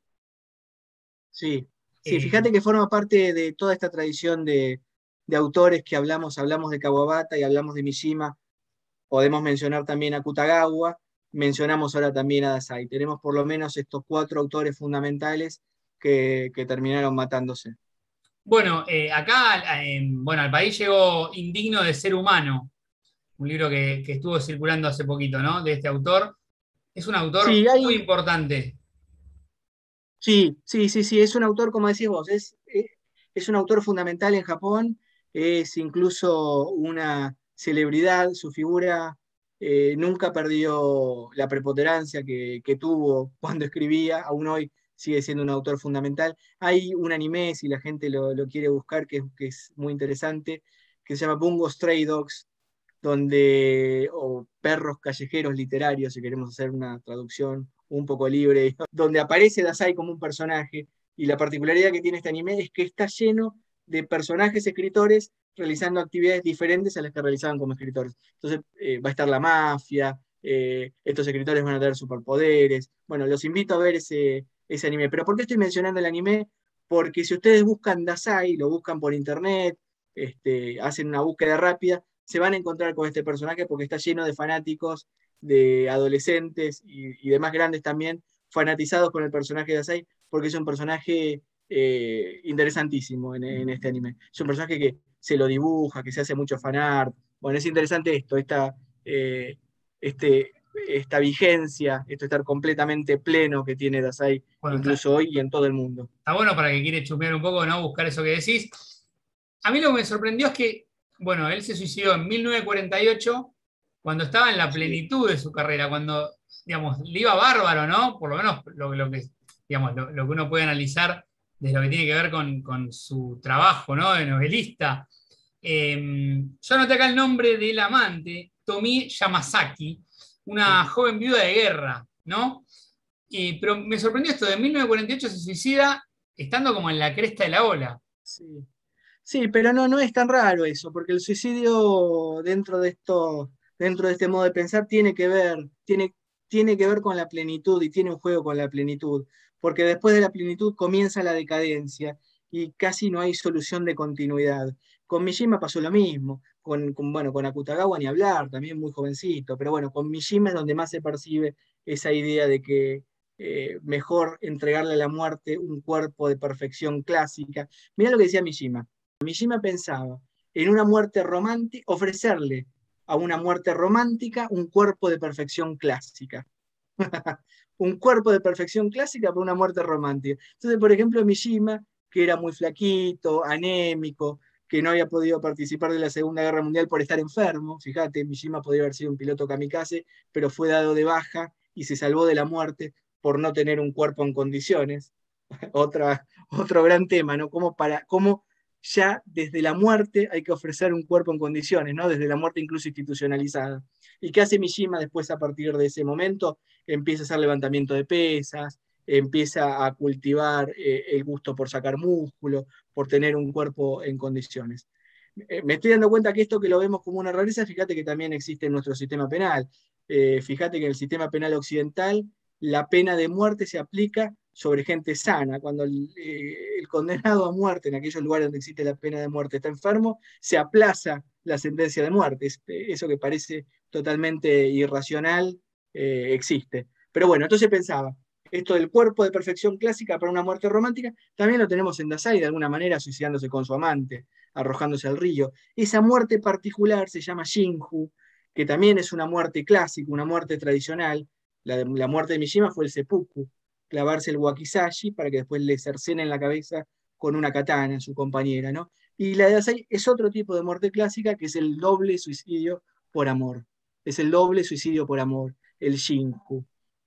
Sí, sí, Eh, fíjate que forma parte de toda esta tradición de, de autores que hablamos, hablamos de Kawabata y hablamos de Mishima, podemos mencionar también a Kutagawa, mencionamos ahora también a Dazai. Tenemos por lo menos estos cuatro autores fundamentales que, que terminaron matándose. bueno, eh, acá, eh, bueno, al país llegó Indigno de Ser Humano, un libro que, que estuvo circulando hace poquito, ¿no? De este autor. Es un autor Sí, muy hay, importante. sí, sí, sí, sí, es un autor, como decís vos, es, es, es un autor fundamental en Japón, es incluso una celebridad, su figura eh, nunca perdió la preponderancia que, que tuvo cuando escribía, aún hoy sigue siendo un autor fundamental. Hay un anime, si la gente lo, lo quiere buscar, que, que es muy interesante, que se llama Bungo Stray Dogs, donde, o perros callejeros literarios, si queremos hacer una traducción un poco libre, donde aparece Dazai como un personaje, y la particularidad que tiene este anime es que está lleno de personajes escritores realizando actividades diferentes a las que realizaban como escritores. Entonces eh, va a estar la mafia, eh, estos escritores van a tener superpoderes. Bueno, los invito a ver ese, ese anime. ¿Pero por qué estoy mencionando el anime? Porque si ustedes buscan Dazai, lo buscan por internet, este, hacen una búsqueda rápida, se van a encontrar con este personaje porque está lleno de fanáticos, de adolescentes y, y de más grandes también, fanatizados con el personaje de Asai, porque es un personaje eh, interesantísimo en, en, este anime. Es un personaje que se lo dibuja, que se hace mucho fanart. Bueno, es interesante esto, esta, eh, este, esta vigencia, esto estar completamente pleno que tiene Dasai, Bueno, está, incluso hoy y en todo el mundo. está bueno para que quiere chusmear un poco, ¿no? Buscar eso que decís. A mí lo que me sorprendió es que, bueno, él se suicidó en mil novecientos cuarenta y ocho, cuando estaba en la Sí, plenitud de su carrera, cuando, digamos, le iba bárbaro, ¿no? Por lo menos lo, lo que, digamos, lo, lo, que uno puede analizar desde lo que tiene que ver con, con su trabajo, ¿no? De novelista. Eh, yo anoté acá el nombre del amante, Tomi Yamasaki, una sí. joven viuda de guerra, ¿no? Y, pero me sorprendió esto, de mil novecientos cuarenta y ocho se suicida estando como en la cresta de la ola. Sí. Sí, pero no, no es tan raro eso, porque el suicidio dentro de esto, dentro de este modo de pensar tiene que ver, tiene, tiene que ver con la plenitud y tiene un juego con la plenitud, porque después de la plenitud comienza la decadencia y casi no hay solución de continuidad. Con Mishima pasó lo mismo, con, con, bueno, con Akutagawa ni hablar, también muy jovencito, pero bueno, con Mishima es donde más se percibe esa idea de que eh, mejor entregarle a la muerte un cuerpo de perfección clásica. Mira lo que decía Mishima. Mishima pensaba en una muerte romántica, ofrecerle a una muerte romántica un cuerpo de perfección clásica. Un cuerpo de perfección clásica para una muerte romántica. Entonces, por ejemplo, Mishima, que era muy flaquito, anémico, que no había podido participar de la Segunda Guerra Mundial por estar enfermo, fíjate, Mishima podría haber sido un piloto kamikaze, pero fue dado de baja y se salvó de la muerte por no tener un cuerpo en condiciones. Otra, otro gran tema, ¿no? Cómo, para, cómo ya desde la muerte hay que ofrecer un cuerpo en condiciones, ¿no? Desde la muerte incluso institucionalizada. ¿Y qué hace Mishima después a partir de ese momento? Empieza a hacer levantamiento de pesas, empieza a cultivar eh, el gusto por sacar músculo, por tener un cuerpo en condiciones. Eh, me estoy dando cuenta que esto que lo vemos como una rareza, fíjate que también existe en nuestro sistema penal. Eh, fíjate que en el sistema penal occidental la pena de muerte se aplica sobre gente sana. Cuando el, eh, el condenado a muerte en aquellos lugares donde existe la pena de muerte está enfermo, se aplaza la sentencia de muerte. Es, eh, eso que parece totalmente irracional eh, existe. Pero bueno, entonces pensaba, esto del cuerpo de perfección clásica para una muerte romántica, también lo tenemos en Dazai, de alguna manera suicidándose con su amante, arrojándose al río. Esa muerte particular se llama Shinju, que también es una muerte clásica, una muerte tradicional. La, la muerte de Mishima fue el seppuku, clavarse el wakizashi para que después le cercenen la cabeza con una katana a su compañera, ¿no? Y la de Dazai es otro tipo de muerte clásica, que es el doble suicidio por amor. Es el doble suicidio por amor, el Shinku.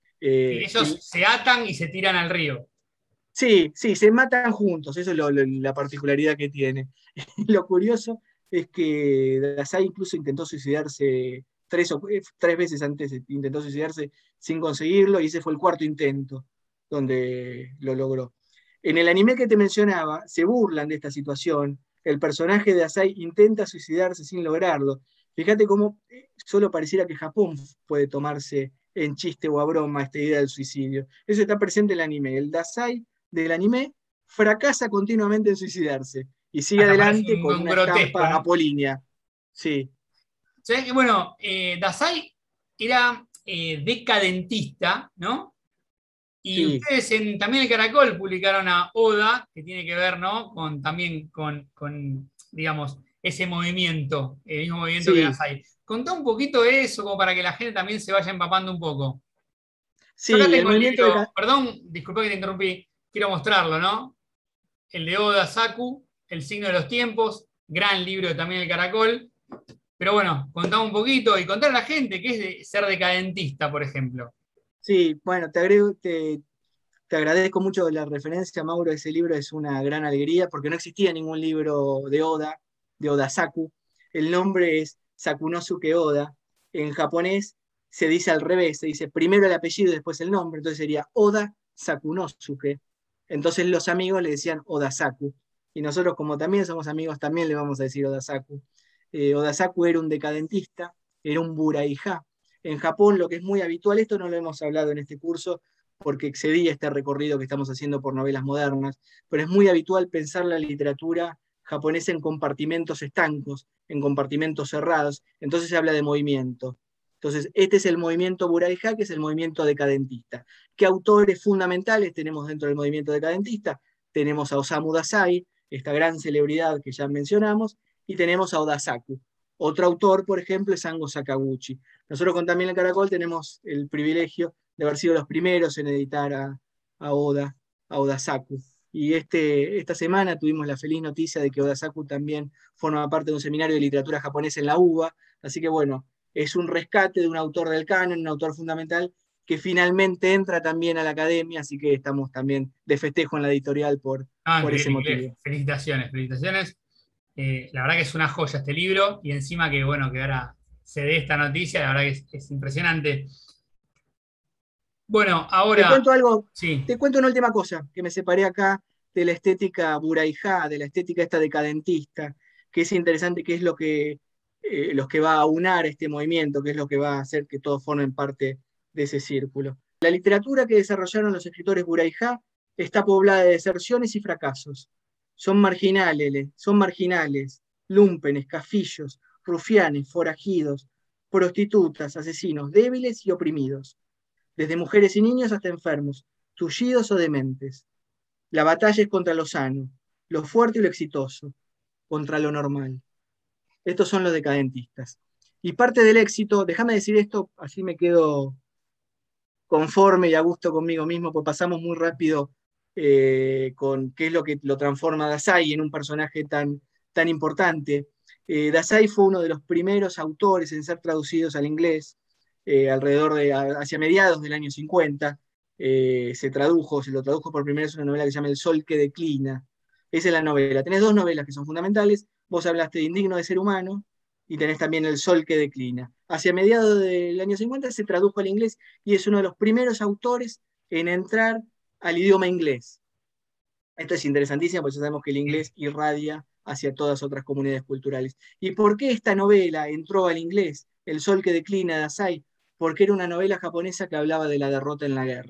Y Eh, ellos el, se atan y se tiran al río. sí, sí, se matan juntos, eso es lo, lo, la particularidad que tiene. Lo curioso es que Dazai incluso intentó suicidarse tres, o, eh, tres veces antes, intentó suicidarse sin conseguirlo, y ese fue el cuarto intento donde lo logró. En el anime que te mencionaba, se burlan de esta situación. El personaje de Dazai intenta suicidarse sin lograrlo. Fíjate cómo eh, solo pareciera que Japón puede tomarse en chiste o a broma esta idea del suicidio. Eso está presente en el anime. El Dazai del anime fracasa continuamente en suicidarse y sigue Hasta parece adelante un, con un una grotesco, estampa ¿no? apolínea. Sí, ¿Sabés que, bueno, eh, Dazai era eh, decadentista, ¿no? Y sí, ustedes en, también en Caracol publicaron a Oda, que tiene que ver, ¿no? Con, también con, con, digamos, ese movimiento, el mismo movimiento que sí, Dazai. Contá un poquito eso, como para que la gente también se vaya empapando un poco. Yo acá sí, el tengo el movimiento de... libro, perdón, disculpa que te interrumpí, quiero mostrarlo, ¿no? El de Oda Saku, El signo de los tiempos, gran libro también del Caracol. Pero bueno, contame un poquito y contar a la gente qué es de ser decadentista, por ejemplo. Sí, bueno, te agrego, te, te agradezco mucho la referencia, Mauro. Ese libro es una gran alegría porque no existía ningún libro de Oda, de Oda Saku. El nombre es Sakunosuke Oda. En japonés se dice al revés, se dice primero el apellido y después el nombre, entonces sería Oda Sakunosuke. Entonces los amigos le decían Oda Saku. Y nosotros, como también somos amigos, también le vamos a decir Oda Saku. Eh, Oda Saku era un decadentista, era un buraijá. En Japón, lo que es muy habitual, esto no lo hemos hablado en este curso, porque excedía este recorrido que estamos haciendo por novelas modernas, pero es muy habitual pensar la literatura japonesa en compartimentos estancos, en compartimentos cerrados, entonces se habla de movimiento. Entonces, este es el movimiento Buraijá, que es el movimiento decadentista. ¿Qué autores fundamentales tenemos dentro del movimiento decadentista? Tenemos a Osamu Dazai, esta gran celebridad que ya mencionamos, y tenemos a Oda Saku. Otro autor, por ejemplo, es Ango Sakaguchi. Nosotros con También el Caracol tenemos el privilegio de haber sido los primeros en editar a, a Oda, a Oda Saku. Y este, esta semana tuvimos la feliz noticia de que Oda Saku también forma parte de un seminario de literatura japonesa en la U B A, así que bueno, es un rescate de un autor del canon, un autor fundamental, que finalmente entra también a la academia, así que estamos también de festejo en la editorial por, Ah, por ese increíble, increíble. motivo. Felicitaciones, felicitaciones. Eh, la verdad que es una joya este libro y encima que, bueno, que ahora se dé esta noticia, la verdad que es, es impresionante. Bueno, Te ahora, cuento algo, sí, te cuento una última cosa, que me separé acá de la estética buraijá, de la estética esta decadentista, que es interesante, que es lo que, eh, los que va a aunar este movimiento, que es lo que va a hacer que todos formen parte de ese círculo. La literatura que desarrollaron los escritores buraijá está poblada de deserciones y fracasos. Son marginales, son marginales, lúmpenes, cafillos, rufianes, forajidos, prostitutas, asesinos, débiles y oprimidos, desde mujeres y niños hasta enfermos, tullidos o dementes. La batalla es contra lo sano, lo fuerte y lo exitoso, contra lo normal. Estos son los decadentistas. Y parte del éxito, déjame decir esto, así me quedo conforme y a gusto conmigo mismo, pues pasamos muy rápido eh, con qué es lo que lo transforma a Dazai en un personaje tan, tan importante. Eh, Dazai fue uno de los primeros autores en ser traducidos al inglés, eh, alrededor de, hacia mediados del año cincuenta. Eh, se tradujo, se lo tradujo por primera vez una novela que se llama El sol que declina. Esa es la novela. Tenés dos novelas que son fundamentales. Vos hablaste de Indigno de ser humano y tenés también El sol que declina. Hacia mediados del año cincuenta se tradujo al inglés y es uno de los primeros autores en entrar al idioma inglés. Esto es interesantísimo porque ya sabemos que el sí. inglés irradia hacia todas otras comunidades culturales. ¿Y por qué esta novela entró al inglés? El sol que declina de Asai, porque era una novela japonesa que hablaba de la derrota en la guerra.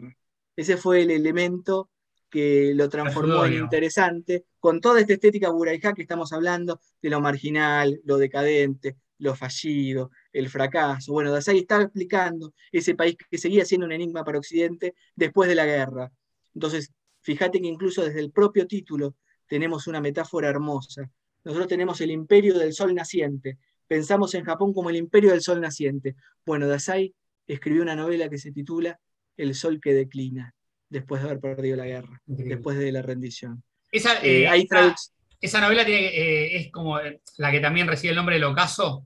Ese fue el elemento que lo transformó en interesante, con toda esta estética Buraijá que estamos hablando, de lo marginal, lo decadente, lo fallido, el fracaso. Bueno, Dazai estaba explicando ese país que seguía siendo un enigma para Occidente después de la guerra. Entonces, fíjate que incluso desde el propio título tenemos una metáfora hermosa. Nosotros tenemos el imperio del sol naciente. Pensamos en Japón como el imperio del sol naciente. Bueno, Dazai escribió una novela que se titula El sol que declina, después de haber perdido la guerra, Increíble. Después de la rendición. Esa, Eh, eh, hay esa, traduc- esa novela tiene, eh, es como la que también recibe el nombre del ocaso.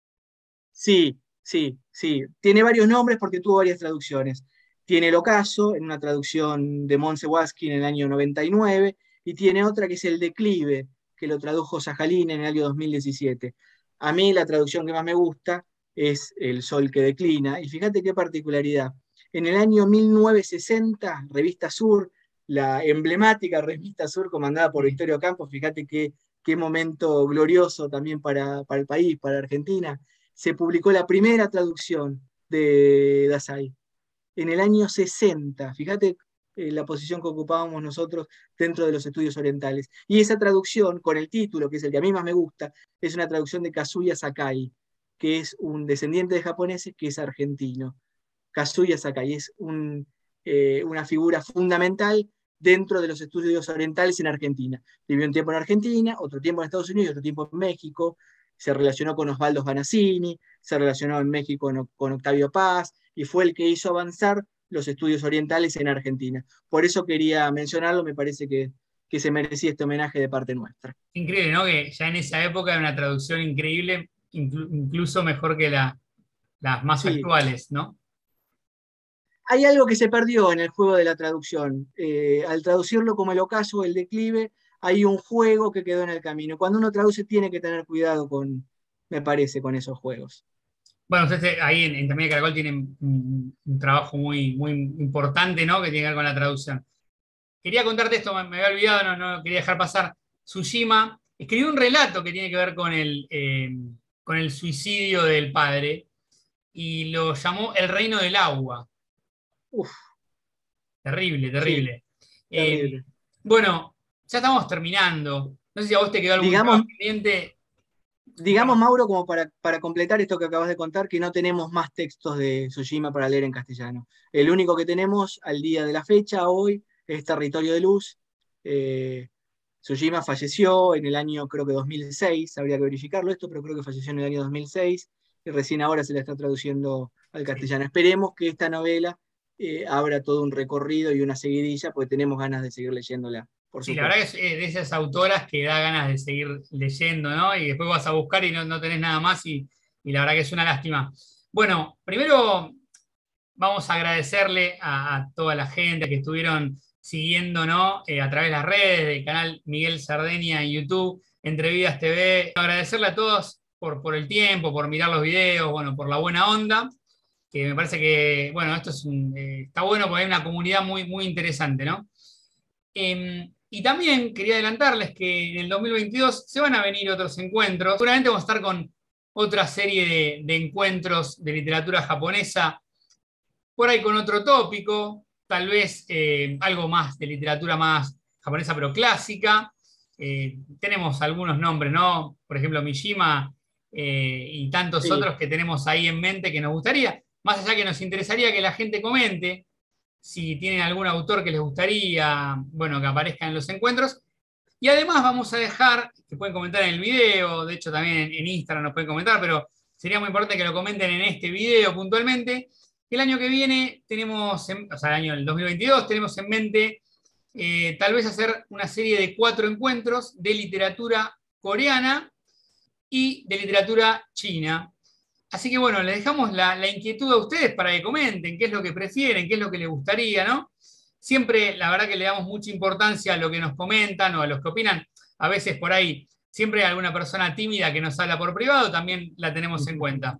Sí, sí, sí. Tiene varios nombres porque tuvo varias traducciones. Tiene El Ocaso, en una traducción de Montse Wasky en el año noventa y nueve, y tiene otra que es El Declive, que lo tradujo Sajalín en el año dos mil diecisiete. A mí la traducción que más me gusta es El Sol que declina, y fíjate qué particularidad. En el año mil novecientos sesenta, Revista Sur, la emblemática Revista Sur comandada por Sí. Victorio Campos, fíjate qué, qué momento glorioso también para, para el país, para Argentina, se publicó la primera traducción de Dazai en el año sesenta. Fíjate eh, la posición que ocupábamos nosotros dentro de los estudios orientales. Y esa traducción, con el título, que es el que a mí más me gusta, es una traducción de Kazuya Sakai, que es un descendiente de japoneses que es argentino. Kazuya Sakai es un, eh, una figura fundamental dentro de los estudios orientales en Argentina. Vivió un tiempo en Argentina, otro tiempo en Estados Unidos, otro tiempo en México, se relacionó con Osvaldo Banazzini, se relacionó en México con, con Octavio Paz, y fue el que hizo avanzar los estudios orientales en Argentina. Por eso quería mencionarlo, me parece que, que se merecía este homenaje de parte nuestra. Increíble, ¿no? Que ya en esa época era una traducción increíble, inclu- incluso mejor que la- las más Sí, actuales, ¿no? hay algo que se perdió en el juego de la traducción. Eh, al traducirlo como el ocaso, el declive, hay un juego que quedó en el camino. Cuando uno traduce tiene que tener cuidado con, me parece, con esos juegos. Bueno, ustedes ahí en, en También de Caracol tienen un, un trabajo muy, muy importante, ¿no? Que tiene que ver con la traducción. Quería contarte esto, me, me había olvidado, no, no quería dejar pasar. Tsushima escribió un relato que tiene que ver con el, eh, con el suicidio del padre y lo llamó El Reino del Agua. Uf, Terrible, sí, terrible. Eh, terrible. bueno, ya estamos terminando. No sé si a vos te quedó algún tema Digamos, pendiente. digamos, Mauro, como para, para completar esto que acabas de contar, que no tenemos más textos de Tsushima para leer en castellano. El único que tenemos al día de la fecha, hoy, es Territorio de Luz. Eh, Tsushima falleció en el año, creo que dos mil seis, habría que verificarlo esto, pero creo que falleció en el año dos mil seis, y recién ahora se la está traduciendo al Sí. castellano. Esperemos que esta novela eh, abra todo un recorrido y una seguidilla, porque tenemos ganas de seguir leyéndola, por Sí, la verdad que supuesto. es eh, de esas autoras que da ganas de seguir leyendo, ¿no? Y después vas a buscar y no, no tenés nada más y, y la verdad que es una lástima. Bueno, primero vamos a agradecerle a, a toda la gente que estuvieron siguiendo, ¿no? Eh, a través de las redes, del canal Miguel Sardeña en YouTube, Entrevidas T V. Agradecerle a todos por, por el tiempo, por mirar los videos, bueno, por la buena onda, que me parece que, bueno, esto es un, eh, está bueno porque hay una comunidad muy, muy interesante, ¿no? Eh, y también quería adelantarles que en el dos mil veintidós se van a venir otros encuentros. Seguramente vamos a estar con otra serie de, de encuentros de literatura japonesa, por ahí con otro tópico, tal vez eh, algo más de literatura más japonesa, pero clásica. Eh, tenemos algunos nombres, ¿no? Por ejemplo, Mishima eh, y tantos Sí. otros que tenemos ahí en mente que nos gustaría. Más allá que nos interesaría que la gente comente si tienen algún autor que les gustaría, bueno, que aparezca en los encuentros. Y además vamos a dejar, que pueden comentar en el video, de hecho también en, en Instagram nos pueden comentar, pero sería muy importante que lo comenten en este video puntualmente. El año que viene tenemos, en, o sea, el año del dos mil veintidós, tenemos en mente eh, tal vez hacer una serie de cuatro encuentros de literatura coreana y de literatura china. Así que bueno, les dejamos la, la inquietud a ustedes para que comenten qué es lo que prefieren, qué es lo que les gustaría, ¿no? Siempre, la verdad que le damos mucha importancia a lo que nos comentan o a los que opinan. A veces por ahí, siempre hay alguna persona tímida que nos habla por privado, también la tenemos en cuenta.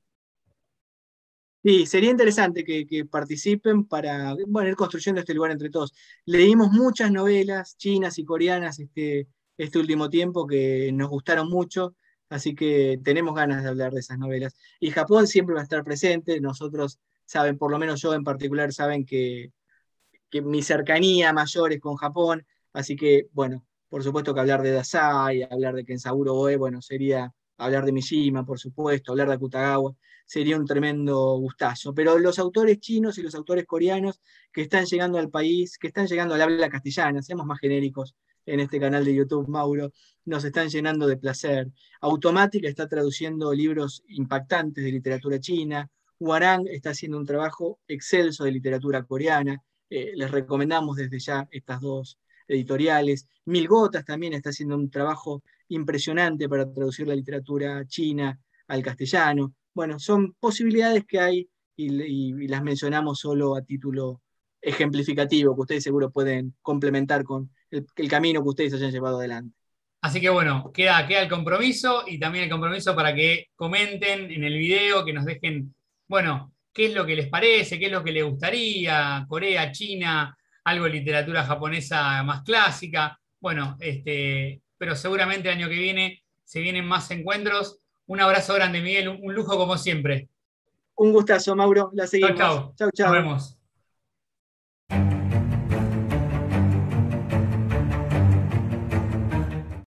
Sí, sería interesante que, que participen para, bueno, ir construyendo este lugar entre todos. Leímos muchas novelas chinas y coreanas este, este último tiempo que nos gustaron mucho, así que tenemos ganas de hablar de esas novelas. Y Japón siempre va a estar presente, nosotros saben, por lo menos yo en particular, saben que que mi cercanía mayor es con Japón, así que, bueno, por supuesto que hablar de Dazai, hablar de Kenzaburo Oe, bueno, sería hablar de Mishima, por supuesto, hablar de Akutagawa, sería un tremendo gustazo. Pero los autores chinos y los autores coreanos que están llegando al país, que están llegando al habla castellana, seamos más genéricos en este canal de YouTube, Mauro, nos están llenando de placer. Automática está traduciendo libros impactantes de literatura china, Huarang está haciendo un trabajo excelso de literatura coreana, eh, les recomendamos desde ya estas dos editoriales. Mil Gotas también está haciendo un trabajo impresionante para traducir la literatura china al castellano. Bueno, son posibilidades que hay y, y, y las mencionamos solo a título ejemplificativo, que ustedes seguro pueden complementar con el, el camino que ustedes hayan llevado adelante. Así que bueno, queda, queda el compromiso y también el compromiso para que comenten en el video, que nos dejen, bueno, qué es lo que les parece, qué es lo que les gustaría, Corea, China, algo de literatura japonesa más clásica. Bueno, este, pero seguramente el año que viene se vienen más encuentros. Un abrazo grande, Miguel, un lujo como siempre. Un gustazo, Mauro. La Chau, seguimos. chau. Chau, Nos chau. vemos.